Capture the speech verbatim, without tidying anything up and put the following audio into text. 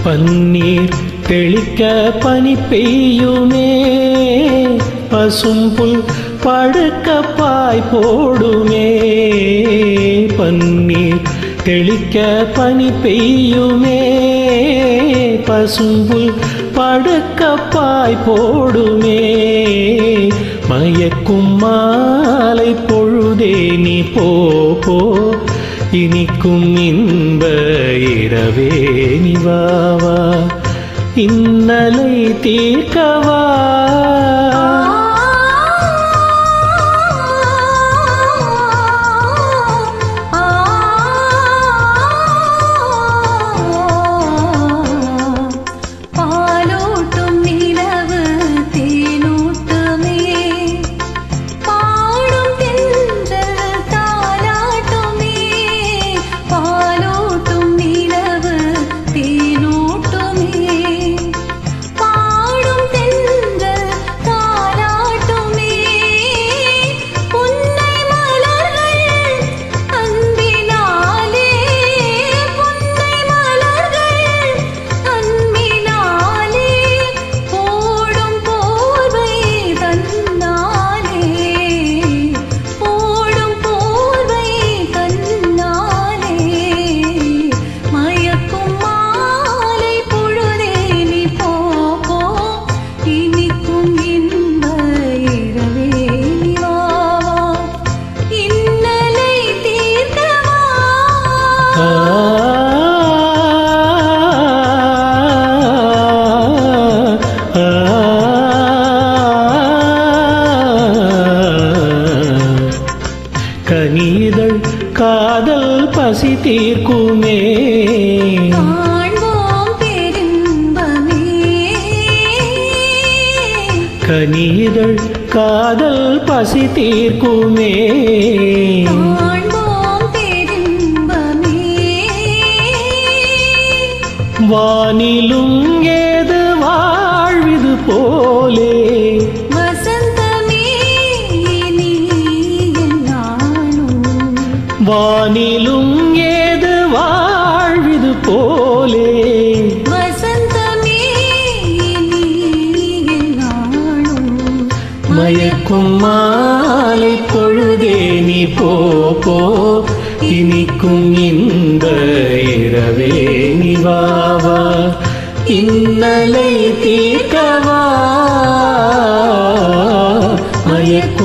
பன்னீர் தெளிக்க பனி பெய்யுமே பசும்புல் படுக்க பாய் போடுமே பன்னீர் தெளிக்க பனி பெய்யுமே பசும்புல் படுக்க பாய் போடுமே மயக்கும் மாலை பொழுதே நீ போ போ இனிக்கும் இன்ப இரவே நீ வா வா இன்னலை தீர்க்கவா கனிதழ் காதல் பசி தீர்க்குமே கனிதழ் காதல் பசி தீர்க்குமே வானிலும் ஏது வாழ்விது போலே வானிலும் ஏது வாழ்விது போலே மயக்கும் மாலை பொழுதே நீ போ போ இனிக்கும் இந்த இரவே நீ வா வா இன்னலை தீர்க்கவா மயக்கும்